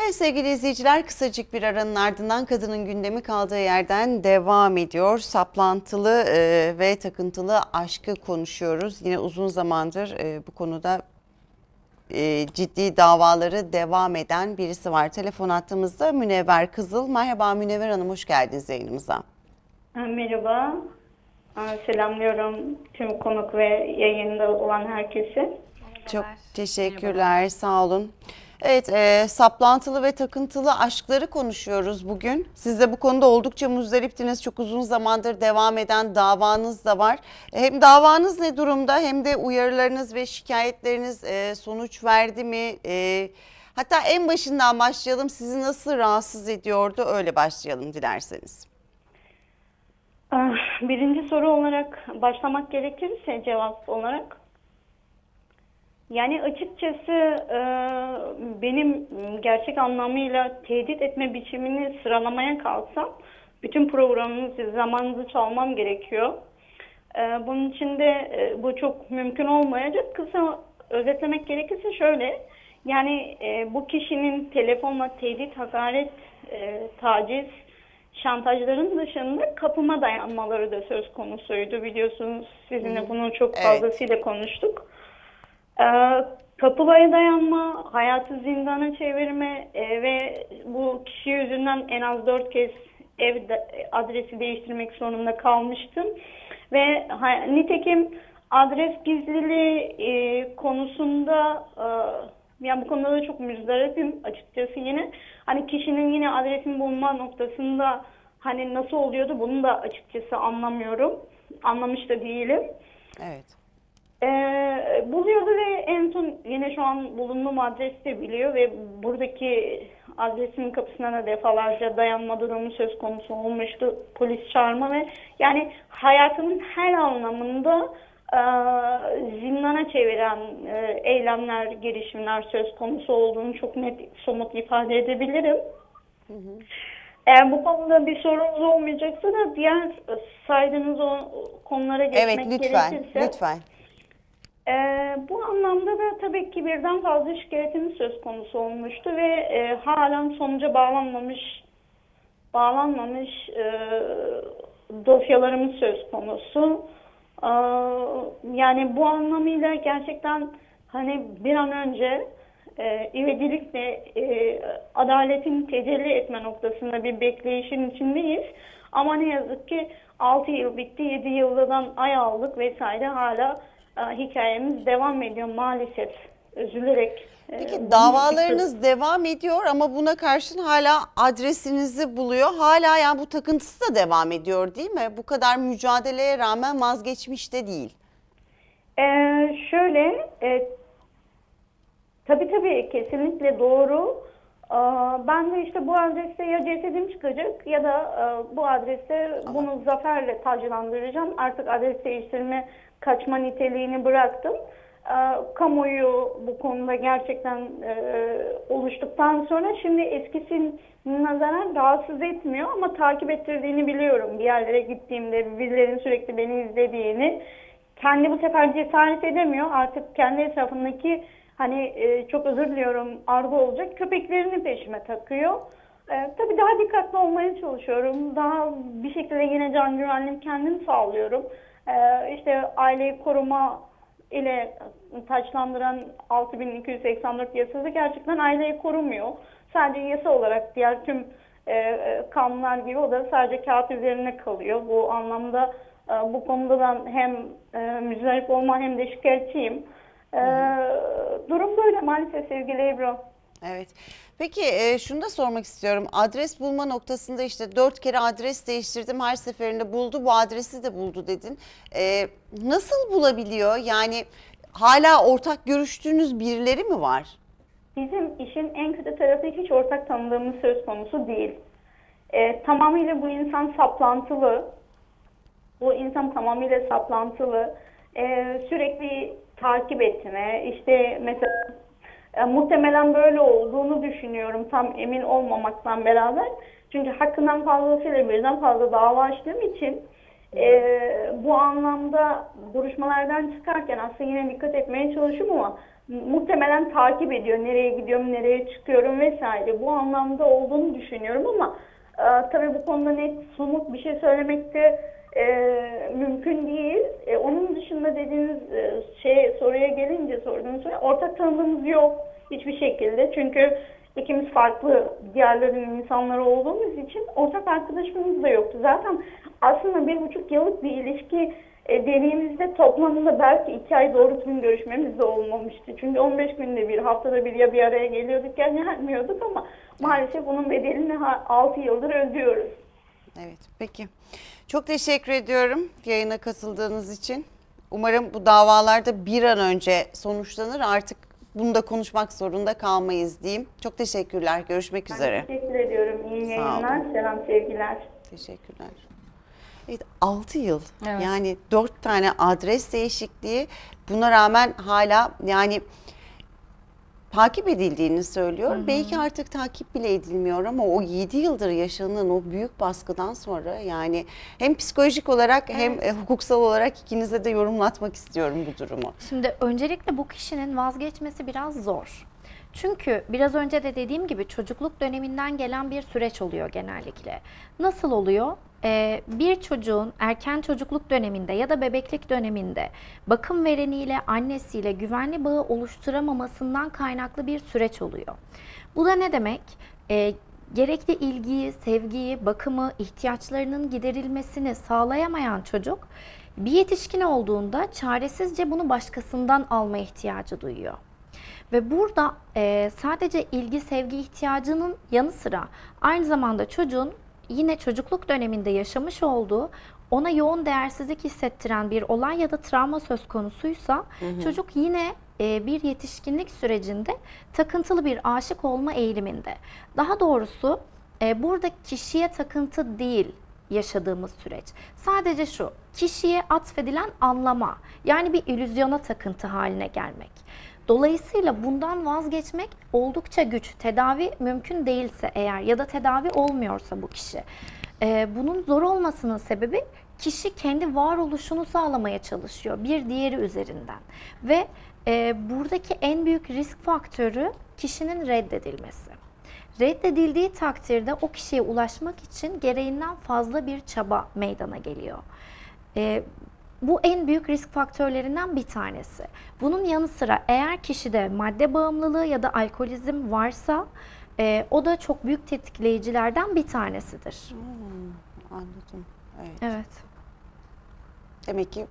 Evet sevgili izleyiciler, kısacık bir aranın ardından kadının gündemi kaldığı yerden devam ediyor. Saplantılı ve takıntılı aşkı konuşuyoruz. Yine uzun zamandır bu konuda ciddi davaları devam eden birisi var. Telefon hattımızda Münevver Kızıl. Merhaba Münevver Hanım, hoş geldiniz yayınımıza. Merhaba, selamlıyorum tüm konuk ve yayında olan herkese. Çok teşekkürler, sağ olun. Evet, saplantılı ve takıntılı aşkları konuşuyoruz bugün. Siz de bu konuda oldukça muzdariptiniz. Çok uzun zamandır devam eden davanız da var. Hem davanız ne durumda hem de uyarılarınız ve şikayetleriniz sonuç verdi mi? Hatta en başından başlayalım. Sizi nasıl rahatsız ediyordu? Öyle başlayalım dilerseniz. Birinci soru olarak başlamak gerekirse cevap olarak. Yani açıkçası benim gerçek anlamıyla tehdit etme biçimini sıralamaya kalksam bütün programınızı, zamanınızı çalmam gerekiyor. Bunun için de bu çok mümkün olmayacak. Kısa özetlemek gerekirse şöyle. Yani bu kişinin telefonla tehdit, hakaret, taciz, şantajların dışında kapıma dayanmaları da söz konusuydu. Biliyorsunuz sizinle bunu çok fazlasıyla konuştuk. Kapıya dayanma, hayatı zindana çevirme ve bu kişi yüzünden en az 4 kez adresi değiştirmek zorunda kalmıştım. Ve nitekim adres gizliliği konusunda yani bu konuda da çok müzdaripim açıkçası yine. Hani kişinin yine adresini bulma noktasında hani nasıl oluyordu bunu da açıkçası anlamıyorum. Anlamış da değilim. Evet. Buluyordu ve en son yine şu an bulunduğum adresi de biliyor ve buradaki adresimin kapısına da defalarca dayanma durumu söz konusu olmuştu. Polis çağırma ve yani hayatımın her anlamında zindana çeviren eylemler, girişimler söz konusu olduğunu çok net, somut ifade edebilirim. Hı hı. Eğer bu konuda bir sorunuz olmayacaksa da diğer saydığınız o konulara geçmek gerekirse. Lütfen. Bu anlamda da tabii ki birden fazla şikayetimiz söz konusu olmuştu ve halen sonuca bağlanmamış dosyalarımız söz konusu. Yani bu anlamıyla gerçekten hani bir an önce ivedilikle adaletin tecelli etme noktasında bir bekleyişin içindeyiz. Ama ne yazık ki 6 yıl bitti, 7 yıldan ay aldık vesaire hala hikayemiz devam ediyor maalesef. Üzülerek. Peki davalarınız devam ediyor ama buna karşın hala adresinizi buluyor. Hala yani bu takıntısı da devam ediyor değil mi? Bu kadar mücadeleye rağmen vazgeçmiş de değil. Şöyle, tabii kesinlikle doğru. Ben de işte bu adreste ya cesedim çıkacak ya da bu adreste bunu zaferle taclandıracağım. Artık adres değiştirme, kaçma niteliğini bıraktım. Kamuoyu bu konuda gerçekten oluştuktan sonra şimdi eskisine nazaran rahatsız etmiyor ama takip ettirdiğini biliyorum. Bir yerlere gittiğimde birilerinin sürekli beni izlediğini. Kendi bu sefer cesaret edemiyor. Artık kendi etrafındaki hani çok özür diliyorum argo olacak köpeklerini peşime takıyor. Tabii daha dikkatli olmaya çalışıyorum. Daha bir şekilde yine can güvenliğimi kendim sağlıyorum. İşte aileyi koruma ile taçlandıran 6284 yasası gerçekten aileyi korumuyor. Sadece yasa olarak diğer tüm kanunlar gibi o da sadece kağıt üzerine kalıyor. Bu anlamda bu konuda ben hem müzdarip olma hem de şikayetçiyim. Durum böyle maalesef sevgili Ebru. Evet. Peki şunu da sormak istiyorum. Adres bulma noktasında işte 4 kere adres değiştirdim. Her seferinde buldu. Bu adresi de buldu dedin. Nasıl bulabiliyor? Yani hala ortak görüştüğünüz birileri mi var? Bizim işin en kötü tarafı hiç ortak tanıdığımız söz konusu değil. Tamamıyla bu insan saplantılı. Bu insan tamamıyla saplantılı. Sürekli takip etme. İşte mesela muhtemelen böyle olduğunu düşünüyorum. Tam emin olmamakla beraber. Çünkü hakkından fazlasıyla birden fazla dava açtığım için bu anlamda duruşmalardan çıkarken aslında yine dikkat etmeye çalışıyorum ama muhtemelen takip ediyor. Nereye gidiyorum, nereye çıkıyorum vesaire. Bu anlamda olduğunu düşünüyorum ama tabii bu konuda net, somut bir şey söylemek de mümkün değil. Onun dışında dediğiniz soruya gelince, sorduğunuz soruya, ortak tanıdığımız yok hiçbir şekilde. Çünkü ikimiz farklı diğerlerinin insanları olduğumuz için ortak arkadaşımız da yoktu. Zaten aslında 1,5 yıllık bir ilişki deneyimizde toplamda belki 2 ay doğru düzgün görüşmemiz de olmamıştı. Çünkü 15 günde bir, haftada bir ya bir araya geliyorduk ya gelmiyorduk ama maalesef bunun bedelini 6 yıldır ödüyoruz. Evet, peki. Çok teşekkür ediyorum yayına katıldığınız için. Umarım bu davalarda bir an önce sonuçlanır. Artık bunu da konuşmak zorunda kalmayız diyeyim. Çok teşekkürler. Görüşmek üzere. Teşekkür ediyorum. İyi yayınlar. Selam, sevgiler. Teşekkürler. Evet, 6 yıl. Evet. Yani 4 tane adres değişikliği. Buna rağmen hala yani takip edildiğini söylüyor. Belki artık takip bile edilmiyor ama o 7 yıldır yaşanan o büyük baskıdan sonra yani hem psikolojik olarak hem hukuksal olarak ikinize de yorumlatmak istiyorum bu durumu. Şimdi öncelikle bu kişinin vazgeçmesi biraz zor. Çünkü biraz önce de dediğim gibi çocukluk döneminden gelen bir süreç oluyor genellikle. Nasıl oluyor? Bir çocuğun erken çocukluk döneminde ya da bebeklik döneminde bakım vereniyle, annesiyle güvenli bağı oluşturamamasından kaynaklı bir süreç oluyor. Bu da ne demek? Gerekli ilgiyi, sevgiyi, bakımı, ihtiyaçlarının giderilmesini sağlayamayan çocuk bir yetişkin olduğunda çaresizce bunu başkasından alma ihtiyacı duyuyor. Ve burada sadece ilgi, sevgi ihtiyacının yanı sıra aynı zamanda çocuğun yine çocukluk döneminde yaşamış olduğu ona yoğun değersizlik hissettiren bir olay ya da travma söz konusuysa çocuk yine bir yetişkinlik sürecinde takıntılı bir aşık olma eğiliminde. Daha doğrusu burada kişiye takıntı değil yaşadığımız süreç. Sadece şu, kişiye atfedilen anlama, yani bir illüzyona takıntı haline gelmek. Dolayısıyla bundan vazgeçmek oldukça güç. Tedavi mümkün değilse eğer ya da tedavi olmuyorsa bu kişi. Bunun zor olmasının sebebi kişi kendi varoluşunu sağlamaya çalışıyor bir diğeri üzerinden. Ve buradaki en büyük risk faktörü kişinin reddedilmesi. Reddedildiği takdirde o kişiye ulaşmak için gereğinden fazla bir çaba meydana geliyor. Bu en büyük risk faktörlerinden bir tanesi. Bunun yanı sıra eğer kişide madde bağımlılığı ya da alkolizm varsa o da çok büyük tetikleyicilerden bir tanesidir. Anladım. Evet. Evet. Demek ki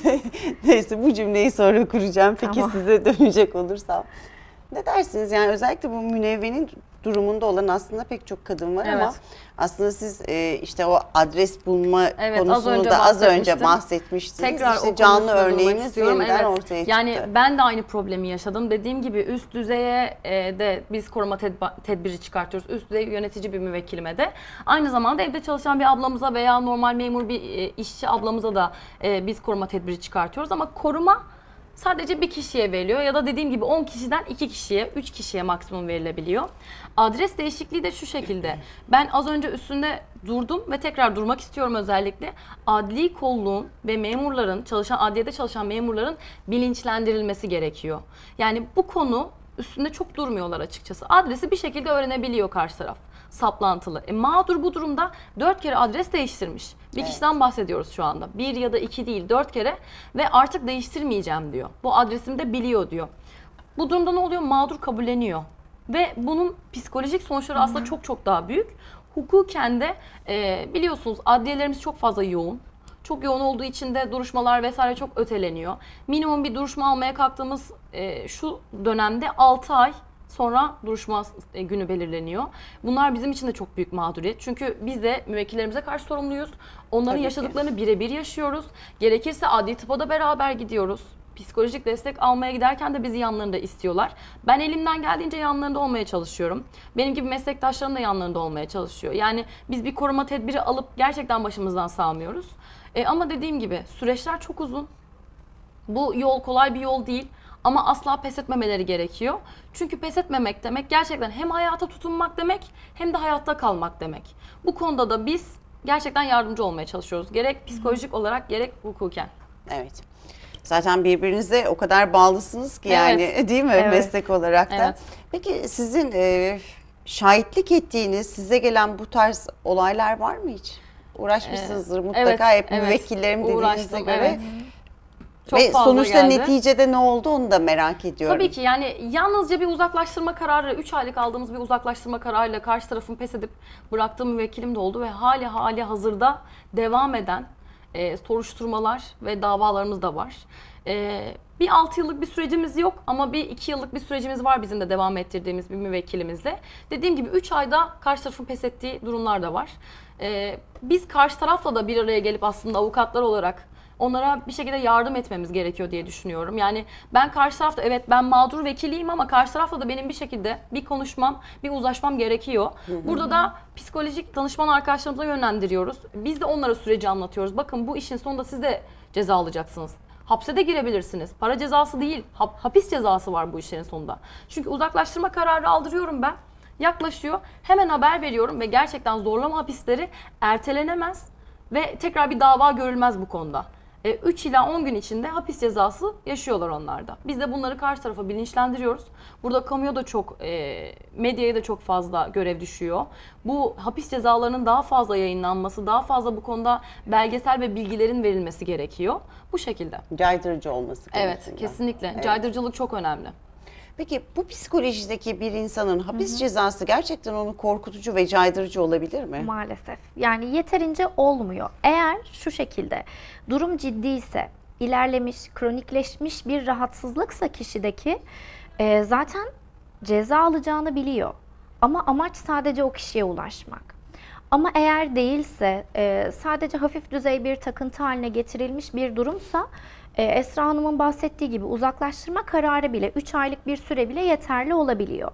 neyse bu cümleyi sonra kuracağım. Peki Tamam. size dönecek olursam. Ne dersiniz? Yani özellikle bu münevvenin durumunda olan aslında pek çok kadın var ama Evet. aslında siz işte o adres bulma Evet, az konusunu önce da az önce bahsetmiştim. bahsetmiştiniz. Tekrar işte o canlı konusuna durmak örneğiniz istiyorum. yeniden Evet. ortaya çıktı. Yani ben de aynı problemi yaşadım. Dediğim gibi üst düzeye de biz koruma tedbiri çıkartıyoruz. Üst düzey yönetici bir müvekkilime de. Aynı zamanda evde çalışan bir ablamıza veya normal memur bir işçi ablamıza da biz koruma tedbiri çıkartıyoruz. Ama koruma sadece bir kişiye veriliyor ya da dediğim gibi 10 kişiden 2 kişiye, 3 kişiye maksimum verilebiliyor. Adres değişikliği de şu şekilde. Ben az önce üstünde durdum ve tekrar durmak istiyorum özellikle. Adli kolluğun ve memurların, adliyede çalışan memurların bilinçlendirilmesi gerekiyor. Yani bu konu üstünde çok durmuyorlar açıkçası. Adresi bir şekilde öğrenebiliyor karşı taraf. Saplantılı. Mağdur bu durumda 4 kere adres değiştirmiş. Bir kişiden bahsediyoruz şu anda. 1 ya da 2 değil 4 kere ve artık değiştirmeyeceğim diyor. Bu adresimi de biliyor diyor. Bu durumda ne oluyor? Mağdur kabulleniyor. Ve bunun psikolojik sonuçları aslında çok çok daha büyük. Hukuken de biliyorsunuz adliyelerimiz çok fazla yoğun. Çok yoğun olduğu için de duruşmalar vesaire çok öteleniyor. Minimum bir duruşma almaya kalktığımız şu dönemde 6 ay sonra duruşma günü belirleniyor. Bunlar bizim için de çok büyük mağduriyet. Çünkü biz de müvekkillerimize karşı sorumluyuz. Onların Tabii ki. yaşadıklarını birebir yaşıyoruz. Gerekirse adli tıpa da beraber gidiyoruz. Psikolojik destek almaya giderken de bizi yanlarında istiyorlar. Ben elimden geldiğince yanlarında olmaya çalışıyorum. Benim gibi meslektaşlarım da yanlarında olmaya çalışıyor. Yani biz bir koruma tedbiri alıp gerçekten başımızdan sağmıyoruz. Ama dediğim gibi süreçler çok uzun. Bu yol kolay bir yol değil. Ama asla pes etmemeleri gerekiyor. Çünkü pes etmemek demek gerçekten hem hayata tutunmak demek hem de hayatta kalmak demek. Bu konuda da biz gerçekten yardımcı olmaya çalışıyoruz. Gerek psikolojik olarak gerek hukuken. Evet. Zaten birbirinize o kadar bağlısınız ki yani, Evet. değil mi, Evet. meslek olarak da. Evet. Peki sizin şahitlik ettiğiniz, size gelen bu tarz olaylar var mı hiç? Uğraşmışsınızdır mutlaka, hep müvekkillerim dediğinize Uğraştım, göre. evet. Çok Ve fazla sonuçta geldi. neticede ne oldu onu da merak ediyorum. Tabii ki yani yalnızca bir uzaklaştırma kararı, 3 aylık aldığımız bir uzaklaştırma kararıyla karşı tarafın pes edip bıraktığı müvekkilim de oldu ve hali hazırda devam eden soruşturmalar ve davalarımız da var. Bir 6 yıllık bir sürecimiz yok ama bir 2 yıllık bir sürecimiz var bizim de devam ettirdiğimiz bir müvekkilimizle. Dediğim gibi 3 ayda karşı tarafın pes ettiği durumlar da var. Biz karşı tarafla da bir araya gelip aslında avukatlar olarak onlara bir şekilde yardım etmemiz gerekiyor diye düşünüyorum. Yani ben karşı tarafta, evet ben mağdur vekiliyim ama karşı tarafta da benim bir şekilde bir konuşmam, bir uzlaşmam gerekiyor. Burada da psikolojik danışman arkadaşlarımıza yönlendiriyoruz. Biz de onlara süreci anlatıyoruz. Bakın bu işin sonunda siz de ceza alacaksınız. Hapse de girebilirsiniz. Para cezası değil, hapis cezası var bu işlerin sonunda. Çünkü uzaklaştırma kararı aldırıyorum ben. Yaklaşıyor, hemen haber veriyorum ve gerçekten zorlama hapisleri ertelenemez ve tekrar bir dava görülmez bu konuda. 3 ila 10 gün içinde hapis cezası yaşıyorlar onlar da. Biz de bunları karşı tarafa bilinçlendiriyoruz. Burada kamuya da çok, medyaya da çok fazla görev düşüyor. Bu hapis cezalarının daha fazla yayınlanması, daha fazla bu konuda belgesel ve bilgilerin verilmesi gerekiyor. Bu şekilde. Caydırıcı olması Evet, konusunda. kesinlikle. Evet. Caydırıcılık çok önemli. Peki bu psikolojideki bir insanın hapis cezası gerçekten onu korkutucu ve caydırıcı olabilir mi? Maalesef. Yani yeterince olmuyor. Eğer şu şekilde durum ciddiyse, ilerlemiş, kronikleşmiş bir rahatsızlıksa kişideki zaten ceza alacağını biliyor. Ama amaç sadece o kişiye ulaşmak. Ama eğer değilse, sadece hafif düzey bir takıntı haline getirilmiş bir durumsa, Esra Hanım'ın bahsettiği gibi uzaklaştırma kararı bile 3 aylık bir süre bile yeterli olabiliyor.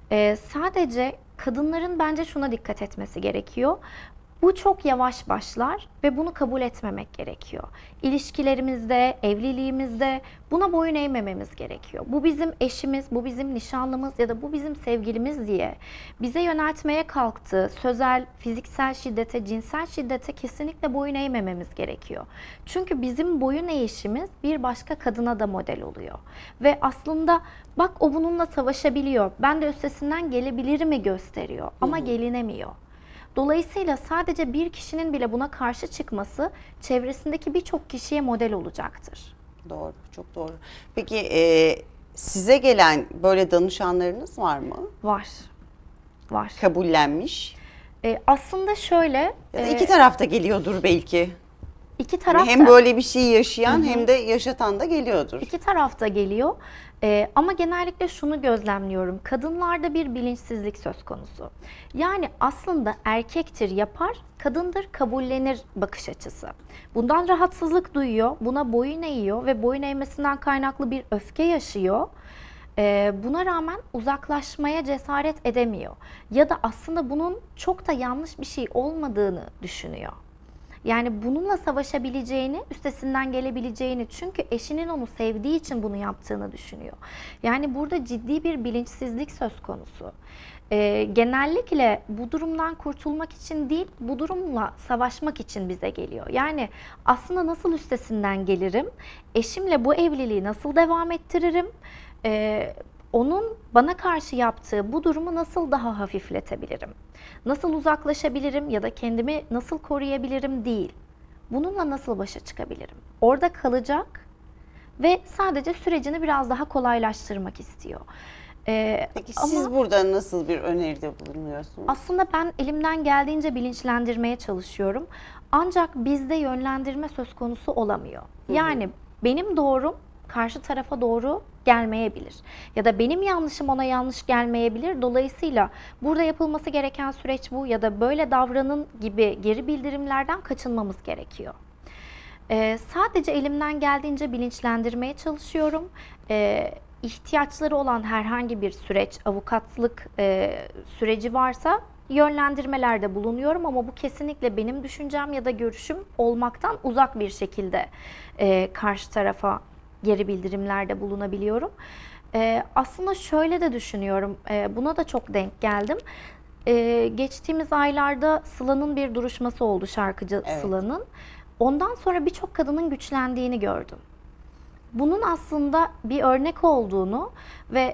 Sadece kadınların bence şuna dikkat etmesi gerekiyor. Bu çok yavaş başlar ve bunu kabul etmemek gerekiyor. İlişkilerimizde, evliliğimizde buna boyun eğmememiz gerekiyor. Bu bizim eşimiz, bu bizim nişanlımız ya da bu bizim sevgilimiz diye bize yöneltmeye kalktığı sözel, fiziksel şiddete, cinsel şiddete kesinlikle boyun eğmememiz gerekiyor. Çünkü bizim boyun eğişimiz bir başka kadına da model oluyor. Ve aslında bak o bununla savaşabiliyor, ben de üstesinden gelebilirimi gösteriyor ama gelinemiyor. Dolayısıyla sadece bir kişinin bile buna karşı çıkması çevresindeki birçok kişiye model olacaktır. Doğru, çok doğru. Peki size gelen böyle danışanlarınız var mı? Var. Var. Kabullenmiş. Aslında şöyle, Ya da iki taraf da geliyordur belki. iki Yani taraf hem da, böyle bir şey yaşayan hem de yaşatan da geliyordur. iki taraf da geliyor. Ama genellikle şunu gözlemliyorum. Kadınlarda bir bilinçsizlik söz konusu. Yani aslında erkektir yapar, kadındır kabullenir bakış açısı. Bundan rahatsızlık duyuyor, buna boyun eğiyor ve boyun eğmesinden kaynaklı bir öfke yaşıyor. Buna rağmen uzaklaşmaya cesaret edemiyor. Ya da aslında bunun çok da yanlış bir şey olmadığını düşünüyor. Yani bununla savaşabileceğini, üstesinden gelebileceğini, çünkü eşinin onu sevdiği için bunu yaptığını düşünüyor. Yani burada ciddi bir bilinçsizlik söz konusu. Genellikle bu durumdan kurtulmak için değil, bu durumla savaşmak için bize geliyor. Yani aslında nasıl üstesinden gelirim, eşimle bu evliliği nasıl devam ettiririm, onun bana karşı yaptığı bu durumu nasıl daha hafifletebilirim? Nasıl uzaklaşabilirim ya da kendimi nasıl koruyabilirim değil. Bununla nasıl başa çıkabilirim? Orada kalacak ve sadece sürecini biraz daha kolaylaştırmak istiyor. Peki Ama siz burada nasıl bir öneride bulunuyorsunuz? aslında ben elimden geldiğince bilinçlendirmeye çalışıyorum. Ancak bizde yönlendirme söz konusu olamıyor. Yani benim doğrum karşı tarafa doğru gelmeyebilir. Ya da benim yanlışım ona yanlış gelmeyebilir. Dolayısıyla burada yapılması gereken süreç bu ya da böyle davranın gibi geri bildirimlerden kaçınmamız gerekiyor. Sadece elimden geldiğince bilinçlendirmeye çalışıyorum. İhtiyaçları olan herhangi bir süreç, avukatlık süreci varsa yönlendirmelerde bulunuyorum ama bu kesinlikle benim düşüncem ya da görüşüm olmaktan uzak bir şekilde karşı tarafa geri bildirimlerde bulunabiliyorum. Aslında şöyle de düşünüyorum, buna da çok denk geldim. Geçtiğimiz aylarda Sıla'nın bir duruşması oldu, şarkıcı Evet. Sıla'nın. Ondan sonra birçok kadının güçlendiğini gördüm. bunun aslında bir örnek olduğunu ve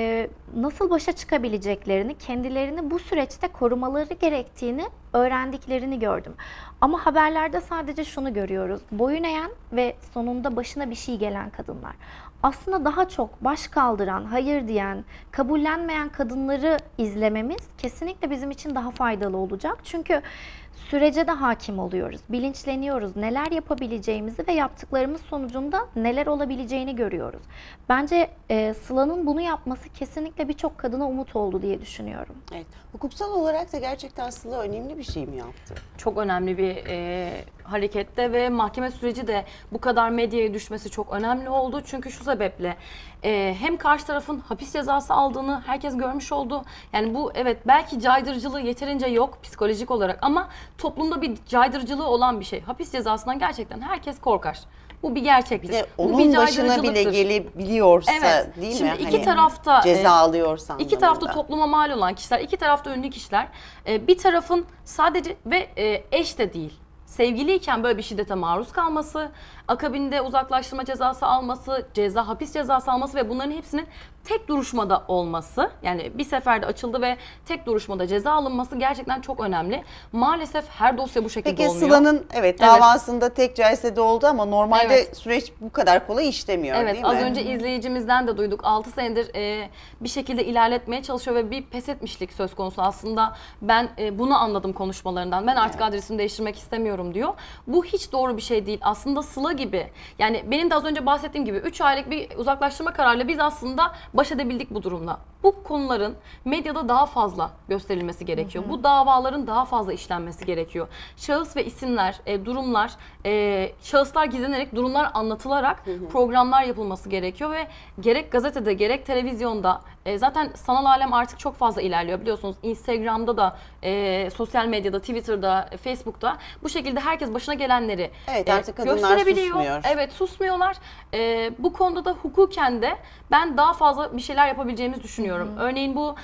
nasıl başa çıkabileceklerini, kendilerini bu süreçte korumaları gerektiğini öğrendiklerini gördüm. Ama haberlerde sadece şunu görüyoruz: boyun eğen ve sonunda başına bir şey gelen kadınlar. Aslında daha çok baş kaldıran, hayır diyen, kabullenmeyen kadınları izlememiz kesinlikle bizim için daha faydalı olacak. Çünkü sürece de hakim oluyoruz, bilinçleniyoruz, neler yapabileceğimizi ve yaptıklarımız sonucunda neler olabileceğini görüyoruz. Bence Sıla'nın bunu yapması kesinlikle birçok kadına umut oldu diye düşünüyorum. Evet. Hukuksal olarak da gerçekten Sıla önemli bir şey mi yaptı? Çok önemli bir harekette ve mahkeme süreci de bu kadar medyaya düşmesi çok önemli oldu. Çünkü şu sebeple hem karşı tarafın hapis cezası aldığını herkes görmüş oldu. Yani bu, evet, belki caydırıcılığı yeterince yok psikolojik olarak ama toplumda bir caydırıcılığı olan bir şey. Hapis cezasından gerçekten herkes korkar. Bu bir gerçektir. Bir de Bu onun bir başına bile caydırıcılıktır. gelebiliyorsa, Evet. değil mi? Şimdi Hani iki tarafta ceza alıyorsa iki tarafta anlamında. topluma mal olan kişiler, iki tarafta ünlü kişiler, bir tarafın sadece ve eş de değil, sevgiliyken böyle bir şiddete maruz kalması, akabinde uzaklaştırma cezası alması, hapis cezası alması ve bunların hepsinin tek duruşmada olması, yani bir seferde açıldı ve tek duruşmada ceza alınması gerçekten çok önemli. Maalesef her dosya bu şekilde Peki olmuyor. Sıla'nın davasında tek celsede oldu ama normalde Evet. süreç bu kadar kolay işlemiyor, Evet, değil mi? az önce izleyicimizden de duyduk. 6 senedir bir şekilde ilerletmeye çalışıyor ve bir pes etmişlik söz konusu. Aslında ben bunu anladım konuşmalarından. Ben artık adresimi değiştirmek istemiyorum diyor. Bu hiç doğru bir şey değil. Aslında Sıla gibi, yani benim de az önce bahsettiğim gibi 3 aylık bir uzaklaştırma kararıyla biz aslında baş edebildik bu durumla. Bu konuların medyada daha fazla gösterilmesi gerekiyor. Bu davaların daha fazla işlenmesi gerekiyor. Şahıs ve isimler, durumlar, şahıslar gizlenerek, durumlar anlatılarak programlar yapılması gerekiyor ve gerek gazetede gerek televizyonda, zaten sanal alem artık çok fazla ilerliyor biliyorsunuz. Instagram'da da, sosyal medyada, Twitter'da, Facebook'ta bu şekilde herkes başına gelenleri Evet, artık kadınlar gösterebiliyor. susmuyor. Evet, susmuyorlar. Bu konuda da hukuken de ben daha fazla bir şeyler yapabileceğimizi düşünüyorum. Örneğin bu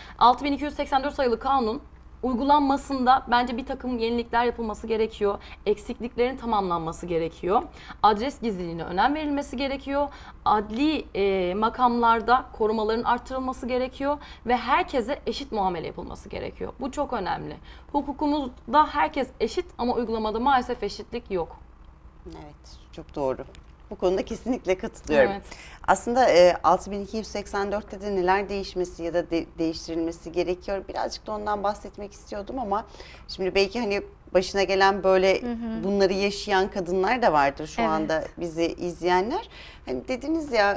6284 sayılı kanun uygulanmasında bence bir takım yenilikler yapılması gerekiyor. Eksikliklerin tamamlanması gerekiyor. Adres gizliliğine önem verilmesi gerekiyor. Adli makamlarda korumaların arttırılması gerekiyor ve herkese eşit muamele yapılması gerekiyor. Bu çok önemli. Hukukumuzda herkes eşit ama uygulamada maalesef eşitlik yok. Evet, çok doğru. Bu konuda kesinlikle katılıyorum. Evet. Aslında 6284'te de neler değişmesi ya da değiştirilmesi gerekiyor. Birazcık da ondan bahsetmek istiyordum ama şimdi belki hani başına gelen böyle bunları yaşayan kadınlar da vardır şu Evet. anda bizi izleyenler. Hani dediniz ya,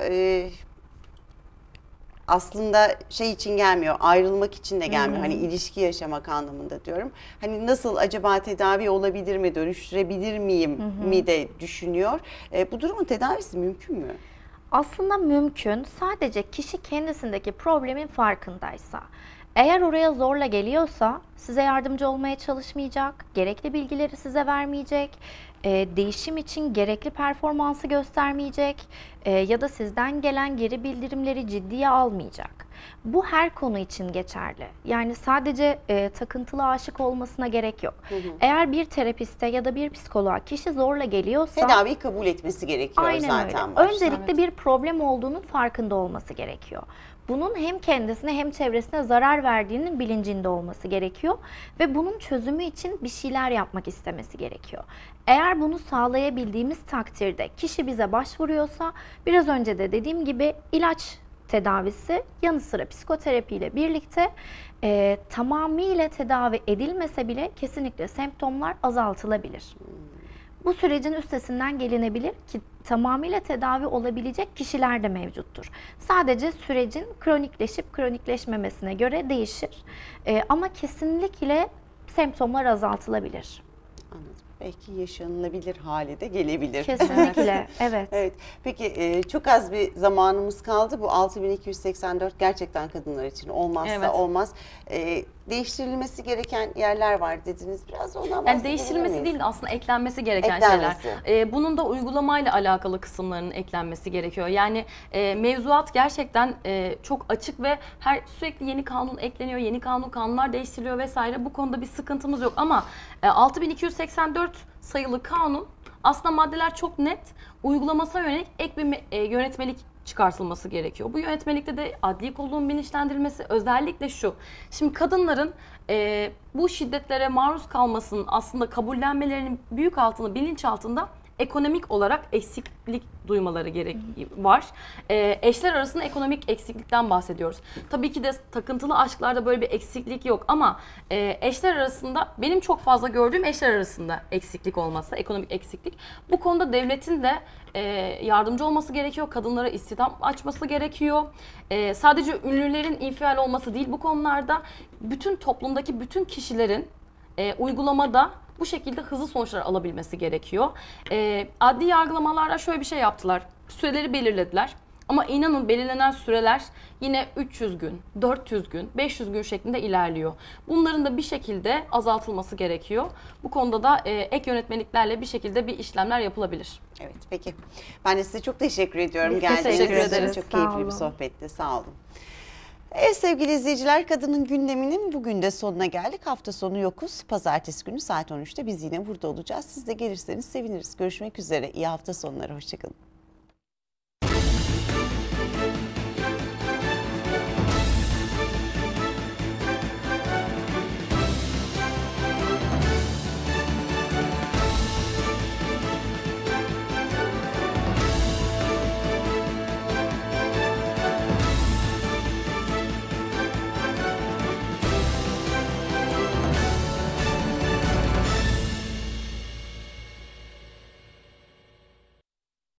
aslında şey için gelmiyor, ayrılmak için de gelmiyor. Hani ilişki yaşamak anlamında diyorum. Hani nasıl acaba tedavi olabilir mi, dönüştürebilir miyim mi de düşünüyor. Bu durumun tedavisi mümkün mü? Aslında mümkün. Sadece kişi kendisindeki problemin farkındaysa. Eğer oraya zorla geliyorsa size yardımcı olmaya çalışmayacak, gerekli bilgileri size vermeyecek, değişim için gerekli performansı göstermeyecek ya da sizden gelen geri bildirimleri ciddiye almayacak. Bu her konu için geçerli. Yani sadece takıntılı aşık olmasına gerek yok. Eğer bir terapiste ya da bir psikoloğa kişi zorla geliyorsa Tedaviyi kabul etmesi gerekiyor aynen zaten öyle. başta. Öncelikle bir problem olduğunun farkında olması gerekiyor. Bunun hem kendisine hem çevresine zarar verdiğinin bilincinde olması gerekiyor ve bunun çözümü için bir şeyler yapmak istemesi gerekiyor. Eğer bunu sağlayabildiğimiz takdirde kişi bize başvuruyorsa, biraz önce de dediğim gibi ilaç tedavisi yanı sıra psikoterapiyle birlikte tamamıyla tedavi edilmese bile kesinlikle semptomlar azaltılabilir. Bu sürecin üstesinden gelinebilir ki tamamıyla tedavi olabilecek kişiler de mevcuttur. Sadece sürecin kronikleşip kronikleşmemesine göre değişir. Ama kesinlikle semptomlar azaltılabilir. Anladım. Belki yaşanılabilir hale de gelebilir. Kesinlikle, evet. Evet. Peki çok az bir zamanımız kaldı. Bu 6284 gerçekten kadınlar için olmazsa Evet. olmaz. Değiştirilmesi gereken yerler var dediniz. Biraz ondan bahsedebilir Yani değiştirilmesi miyiz? değil de aslında eklenmesi gereken Eklenmesi. şeyler. Bunun da uygulamayla alakalı kısımlarının eklenmesi gerekiyor. Yani mevzuat gerçekten çok açık ve sürekli yeni kanun ekleniyor, yeni kanunlar değiştiriliyor vesaire. Bu konuda bir sıkıntımız yok ama 6284 sayılı kanun Aslında maddeler çok net. Uygulamasına yönelik ek bir yönetmelik çıkartılması gerekiyor. Bu yönetmelikte de adli kolluğun bilinçlendirilmesi, özellikle şu. Şimdi kadınların bu şiddetlere maruz kalmasının aslında kabullenmelerinin büyük bilinç altında ekonomik olarak eksiklik duymaları var. Eşler arasında ekonomik eksiklikten bahsediyoruz. Tabii ki de takıntılı aşklarda böyle bir eksiklik yok ama eşler arasında benim çok fazla gördüğüm eşler arasında eksiklik olması, ekonomik eksiklik. Bu konuda devletin de yardımcı olması gerekiyor. Kadınlara istihdam açması gerekiyor. Sadece ünlülerin infial olması değil bu konularda, bütün toplumdaki bütün kişilerin uygulamada bu şekilde hızlı sonuçlar alabilmesi gerekiyor. Adli yargılamalarda şöyle bir şey yaptılar. Süreleri belirlediler. Ama inanın belirlenen süreler yine 300 gün, 400 gün, 500 gün şeklinde ilerliyor. Bunların da bir şekilde azaltılması gerekiyor. Bu konuda da ek yönetmeliklerle bir şekilde bir işlemler yapılabilir. Evet, peki. Ben de size çok teşekkür ediyorum. Biz Geldiğiniz teşekkür için ederiz. çok Sağ keyifli olun. bir sohbetti. Sağ olun. Evet sevgili izleyiciler, Kadının Gündemi'nin bugün de sonuna geldik. Hafta sonu yokuz. Pazartesi günü saat 13'te biz yine burada olacağız. Siz de gelirseniz seviniriz. Görüşmek üzere. İyi hafta sonları. Hoşçakalın.